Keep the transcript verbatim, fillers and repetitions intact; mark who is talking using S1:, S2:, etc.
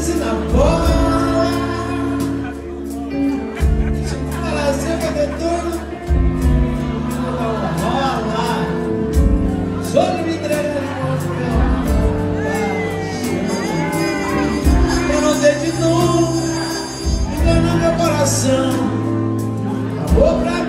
S1: desce na bola. Se falar sempre de tudo, rola. Só me entrega eu não sei de novo, engana meu coração. Acabou pra mim.